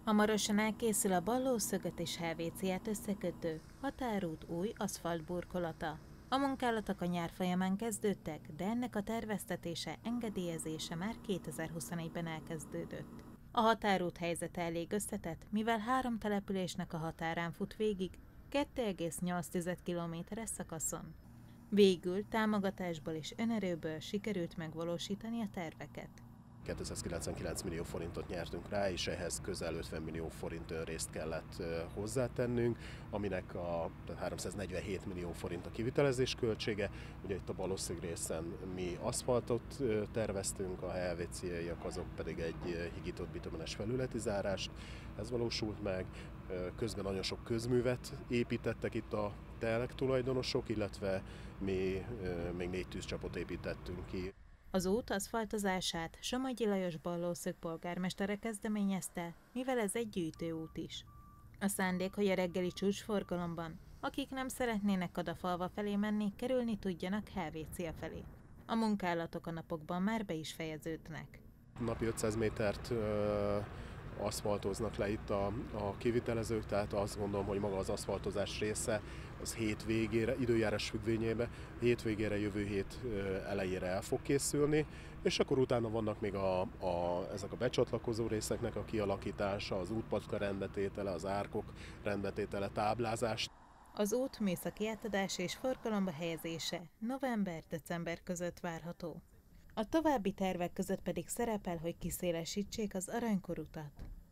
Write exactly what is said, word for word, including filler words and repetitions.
Hamarosan elkészül a Ballószögöt és Helvéciát összekötő határút új aszfaltburkolata. A munkálatok a nyár folyamán kezdődtek, de ennek a terveztetése, engedélyezése már kétezer-huszonegyben elkezdődött. A határút helyzete elég összetett, mivel három településnek a határán fut végig, kettő egész nyolc kilométeres szakaszon. Végül támogatásból és önerőből sikerült megvalósítani a terveket. kétszázkilencvenkilenc millió forintot nyertünk rá, és ehhez közel ötven millió forint önrészt kellett hozzátennünk, aminek a háromszáznegyvenhét millió forint a kivitelezés költsége. Ugye itt a Ballószög részen mi aszfaltot terveztünk, a helvéciaiak azok pedig egy higított bitumenes felületi zárást. Ez valósult meg. Közben nagyon sok közművet építettek itt a telek tulajdonosok, illetve mi még négy tűzcsapot építettünk ki. Az út aszfaltozását Somogyi Lajos Ballószög polgármestere kezdeményezte, mivel ez egy gyűjtőút is. A szándék, hogy a reggeli csúcsforgalomban, akik nem szeretnének Kadafalva felé menni, kerülni tudjanak Helvécia felé. A munkálatok a napokban már be is fejeződnek. Napi ötszáz métert ö, aszfaltoznak le itt a, a kivitelezők, tehát azt gondolom, hogy maga az aszfaltozás része az hét végére, időjárás függvényében, hét végére, jövő hét elejére el fog készülni, és akkor utána vannak még a, a, ezek a becsatlakozó részeknek a kialakítása, az útpatka rendbetétele, az árkok rendbetétele, táblázás. Az út műszaki átadása és forgalomba helyezése november-december között várható. A további tervek között pedig szerepel, hogy kiszélesítsék az Aranykor utat.